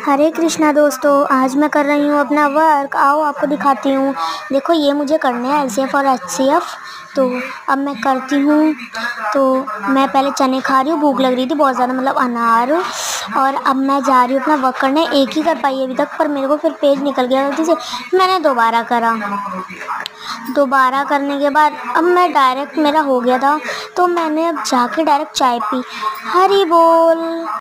हरे कृष्णा दोस्तों, आज मैं कर रही हूँ अपना वर्क। आओ आपको दिखाती हूँ। देखो ये मुझे करने हैं LCF और HCF। तो अब मैं करती हूँ। तो मैं पहले चने खा रही हूँ, भूख लग रही थी बहुत ज़्यादा, मतलब अनार। और अब मैं जा रही हूँ अपना वर्क करने। एक ही कर पाई अभी तक, पर मेरे को फिर पेज निकल गया गलती से। मैंने दोबारा करा। दोबारा करने के बाद अब मैं डायरेक्ट, मेरा हो गया था तो मैंने अब जाके डायरेक्ट चाय पी। हरी बोल।